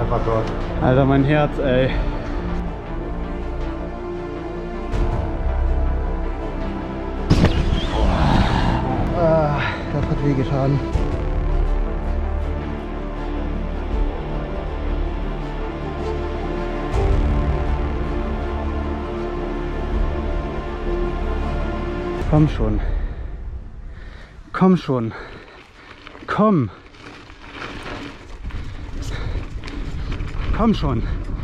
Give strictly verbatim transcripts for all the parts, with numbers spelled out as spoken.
Einfach dort. Alter, mein Herz, ey. Ah, das hat wehgetan. Komm schon. Komm schon. Komm. Komm schon.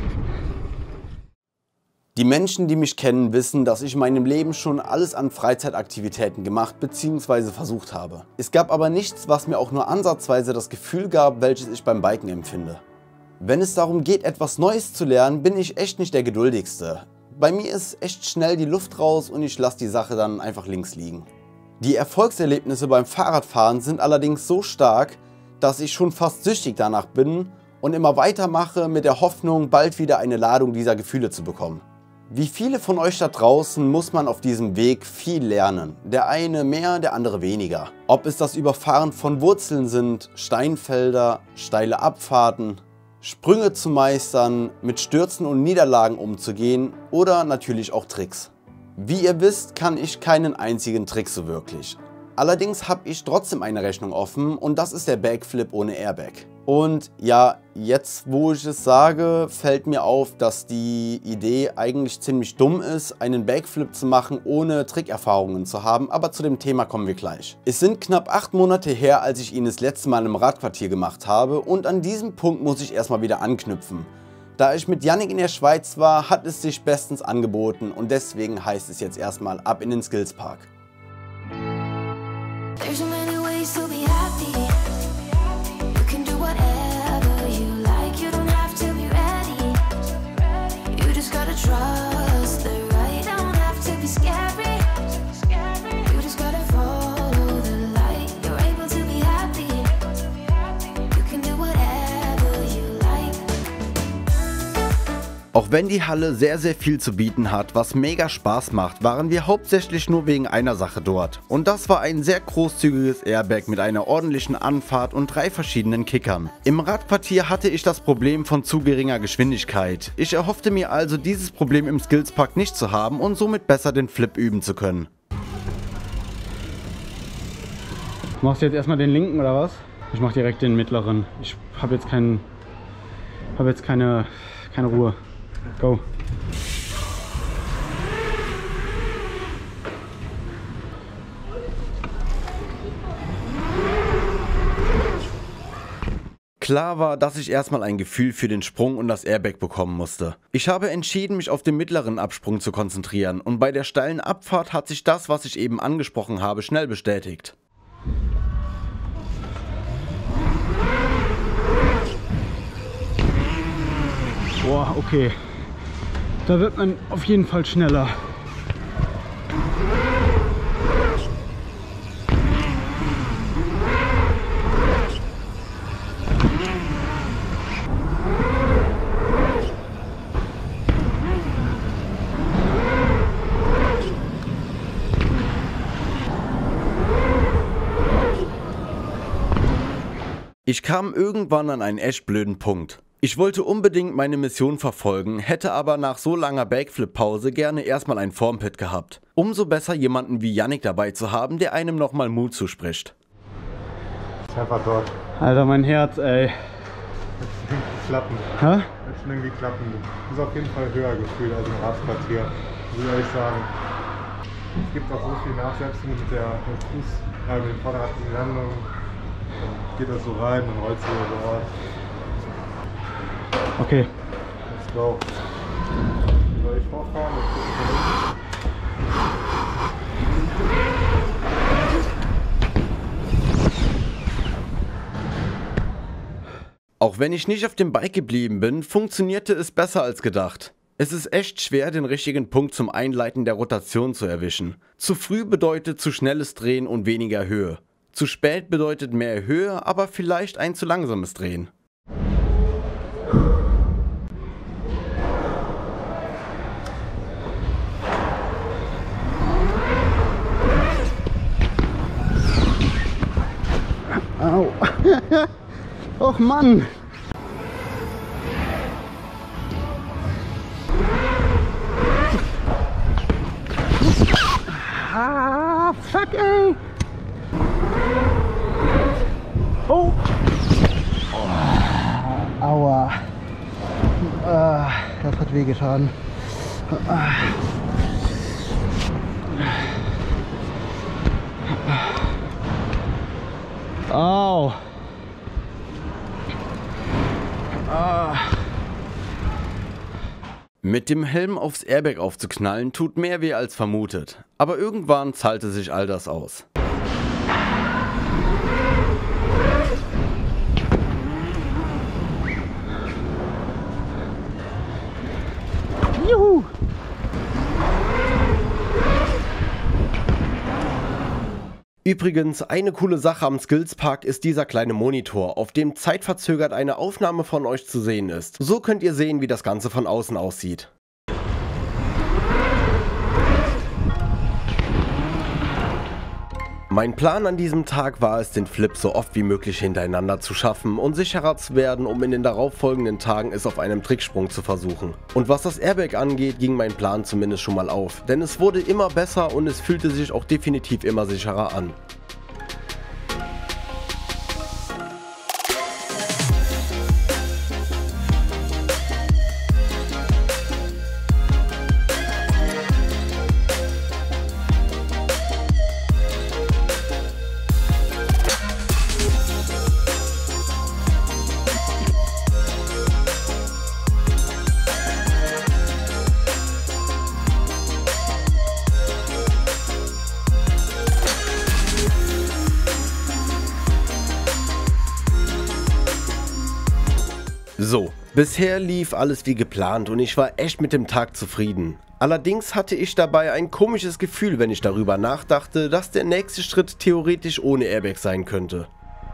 Die Menschen, die mich kennen, wissen, dass ich in meinem Leben schon alles an Freizeitaktivitäten gemacht bzw. versucht habe. Es gab aber nichts, was mir auch nur ansatzweise das Gefühl gab, welches ich beim Biken empfinde. Wenn es darum geht, etwas Neues zu lernen, bin ich echt nicht der Geduldigste. Bei mir ist echt schnell die Luft raus und ich lasse die Sache dann einfach links liegen. Die Erfolgserlebnisse beim Fahrradfahren sind allerdings so stark, dass ich schon fast süchtig danach bin und immer weitermache mit der Hoffnung, bald wieder eine Ladung dieser Gefühle zu bekommen. Wie viele von euch da draußen muss man auf diesem Weg viel lernen. Der eine mehr, der andere weniger. Ob es das Überfahren von Wurzeln sind, Steinfelder, steile Abfahrten, Sprünge zu meistern, mit Stürzen und Niederlagen umzugehen oder natürlich auch Tricks. Wie ihr wisst, kann ich keinen einzigen Trick so wirklich. Allerdings habe ich trotzdem eine Rechnung offen und das ist der Backflip ohne Airbag. Und ja, jetzt wo ich es sage, fällt mir auf, dass die Idee eigentlich ziemlich dumm ist, einen Backflip zu machen, ohne Trickerfahrungen zu haben, aber zu dem Thema kommen wir gleich. Es sind knapp acht Monate her, als ich ihn das letzte Mal im Radquartier gemacht habe und an diesem Punkt muss ich erstmal wieder anknüpfen. Da ich mit Yannick in der Schweiz war, hat es sich bestens angeboten und deswegen heißt es jetzt erstmal ab in den Skillspark. There's so many ways to be happy. You can do whatever you like. You don't have to be ready. You just gotta trust the right. Don't have to be scary. You just gotta follow the light. You're able to be happy. You can do whatever you like. Auch wenn die Halle sehr sehr viel zu bieten hat, was mega Spaß macht, waren wir hauptsächlich nur wegen einer Sache dort. Und das war ein sehr großzügiges Airbag mit einer ordentlichen Anfahrt und drei verschiedenen Kickern. Im Radquartier hatte ich das Problem von zu geringer Geschwindigkeit. Ich erhoffte mir also dieses Problem im Skillspark nicht zu haben und somit besser den Flip üben zu können. Machst du jetzt erstmal den linken oder was? Ich mach direkt den mittleren. Ich habe jetzt keinen, habe jetzt keine, keine Ruhe. Go. Klar war, dass ich erstmal ein Gefühl für den Sprung und das Airbag bekommen musste. Ich habe entschieden, mich auf den mittleren Absprung zu konzentrieren und bei der steilen Abfahrt hat sich das, was ich eben angesprochen habe, schnell bestätigt. Boah, okay. Da wird man auf jeden Fall schneller. Ich kam irgendwann an einen echt blöden Punkt. Ich wollte unbedingt meine Mission verfolgen, hätte aber nach so langer Backflip-Pause gerne erstmal ein Formpit gehabt. Umso besser jemanden wie Yannick dabei zu haben, der einem nochmal Mut zuspricht. Einfach dort. Alter, mein Herz, ey. Jetzt irgendwie klappen. Hä? Jetzt schon irgendwie klappen. Ist auf jeden Fall höher gefühlt als im Radquartier. Muss ich ehrlich sagen. Es gibt auch so viel Nachsetzung mit der mit dem Fuß, äh, mit dem Vorderrad in die Landung. Dann geht das so rein, dann rollt es so dort. Okay. Let's go. Soll ich vorfahren? Auch wenn ich nicht auf dem Bike geblieben bin, funktionierte es besser als gedacht. Es ist echt schwer, den richtigen Punkt zum Einleiten der Rotation zu erwischen. Zu früh bedeutet zu schnelles Drehen und weniger Höhe. Zu spät bedeutet mehr Höhe, aber vielleicht ein zu langsames Drehen. Au. Och Mann. Oh, fuck, ey! Oh! Aua. Ah, das hat wehgetan. Ah. Au! Ah. Mit dem Helm aufs Airbag aufzuknallen tut mehr weh als vermutet, aber irgendwann zahlte sich all das aus. Juhu! Übrigens, eine coole Sache am Skillspark ist dieser kleine Monitor, auf dem zeitverzögert eine Aufnahme von euch zu sehen ist. So könnt ihr sehen, wie das Ganze von außen aussieht. Mein Plan an diesem Tag war es, den Flip so oft wie möglich hintereinander zu schaffen und sicherer zu werden, um in den darauffolgenden Tagen es auf einem Tricksprung zu versuchen. Und was das Airbag angeht, ging mein Plan zumindest schon mal auf, denn es wurde immer besser und es fühlte sich auch definitiv immer sicherer an. So, bisher lief alles wie geplant und ich war echt mit dem Tag zufrieden. Allerdings hatte ich dabei ein komisches Gefühl, wenn ich darüber nachdachte, dass der nächste Schritt theoretisch ohne Airbag sein könnte.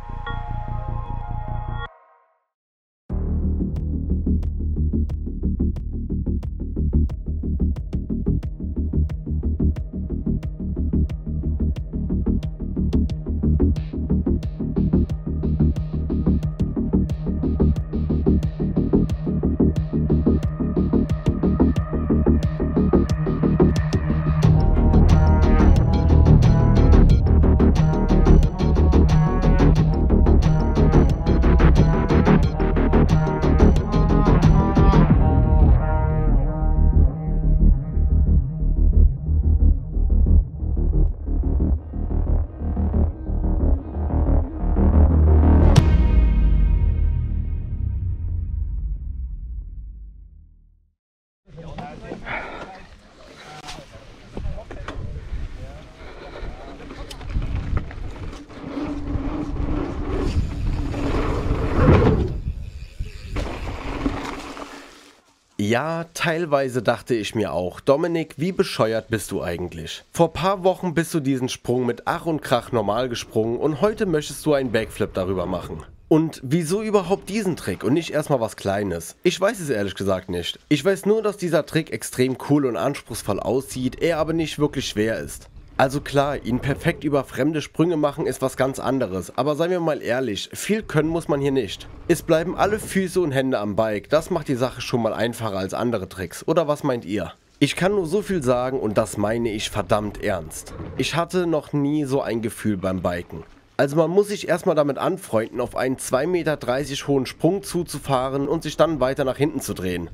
Ja, teilweise dachte ich mir auch, Dominik, wie bescheuert bist du eigentlich? Vor paar Wochen bist du diesen Sprung mit Ach und Krach normal gesprungen und heute möchtest du einen Backflip darüber machen. Und wieso überhaupt diesen Trick und nicht erstmal was Kleines? Ich weiß es ehrlich gesagt nicht. Ich weiß nur, dass dieser Trick extrem cool und anspruchsvoll aussieht, er aber nicht wirklich schwer ist. Also klar, ihn perfekt über fremde Sprünge machen ist was ganz anderes, aber seien wir mal ehrlich, viel können muss man hier nicht. Es bleiben alle Füße und Hände am Bike, das macht die Sache schon mal einfacher als andere Tricks, oder was meint ihr? Ich kann nur so viel sagen und das meine ich verdammt ernst. Ich hatte noch nie so ein Gefühl beim Biken. Also man muss sich erstmal damit anfreunden, auf einen zwei Meter dreißig hohen Sprung zuzufahren und sich dann weiter nach hinten zu drehen.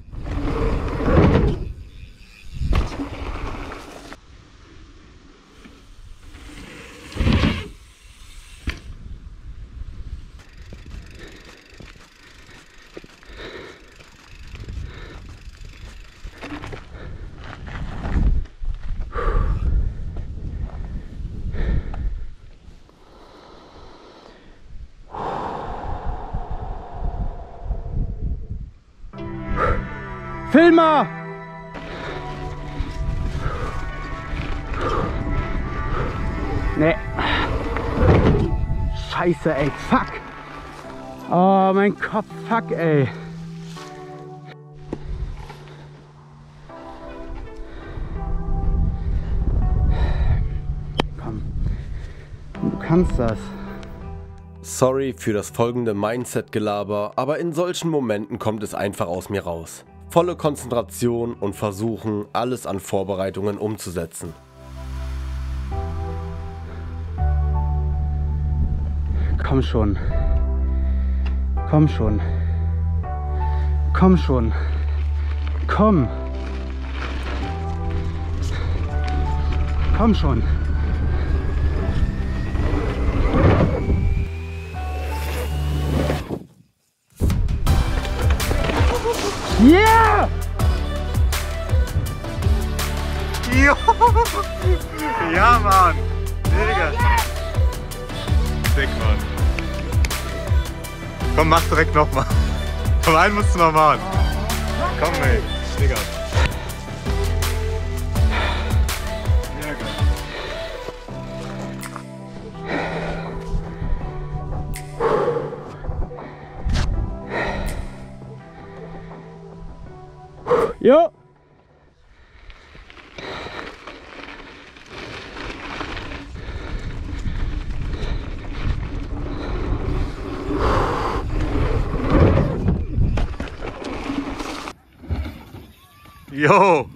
Filmer! Nee. Scheiße, ey, fuck! Oh, mein Kopf, fuck, ey. Komm, du kannst das. Sorry für das folgende Mindset-Gelaber, aber in solchen Momenten kommt es einfach aus mir raus. Volle Konzentration und versuchen, alles an Vorbereitungen umzusetzen. komm schon. Komm schon. Komm schon. Komm. Komm schon. Yeah! Jo! Ja, Mann! Digga! Dick, Mann. Komm, mach direkt nochmal. Komm, einen musst du noch machen. Komm, ey. Digga. Ja, geil. Jo! Jo!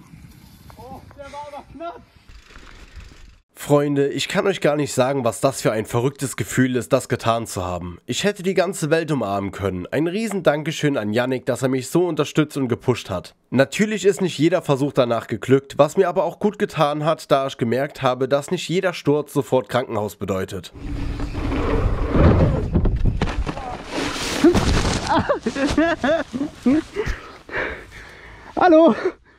Freunde, ich kann euch gar nicht sagen, was das für ein verrücktes Gefühl ist, das getan zu haben. Ich hätte die ganze Welt umarmen können. Ein riesen Dankeschön an Yannick, dass er mich so unterstützt und gepusht hat. Natürlich ist nicht jeder Versuch danach geglückt, was mir aber auch gut getan hat, da ich gemerkt habe, dass nicht jeder Sturz sofort Krankenhaus bedeutet. Hallo!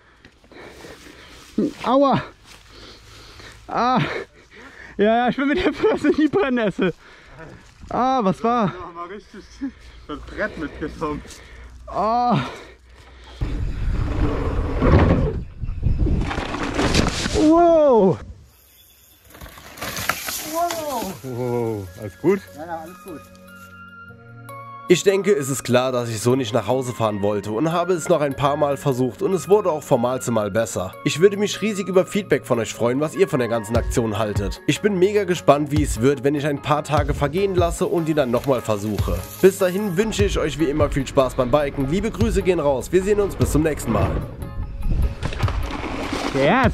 Aua! Ah! Ja, ja, ich bin mit der Fresse in die Brennnessel. Ah, was war? Ich hab mal richtig das Brett mitgenommen. Ah! Wow! Wow! Oh, alles gut? Ja, ja, alles gut. Ich denke, es ist klar, dass ich so nicht nach Hause fahren wollte und habe es noch ein paar Mal versucht und es wurde auch von Mal zu Mal besser. Ich würde mich riesig über Feedback von euch freuen, was ihr von der ganzen Aktion haltet. Ich bin mega gespannt, wie es wird, wenn ich ein paar Tage vergehen lasse und die dann nochmal versuche. Bis dahin wünsche ich euch wie immer viel Spaß beim Biken. Liebe Grüße gehen raus. Wir sehen uns bis zum nächsten Mal. Yes!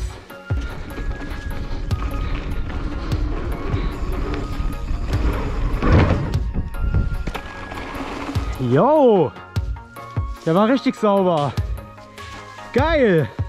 Jo! Der war richtig sauber. Geil!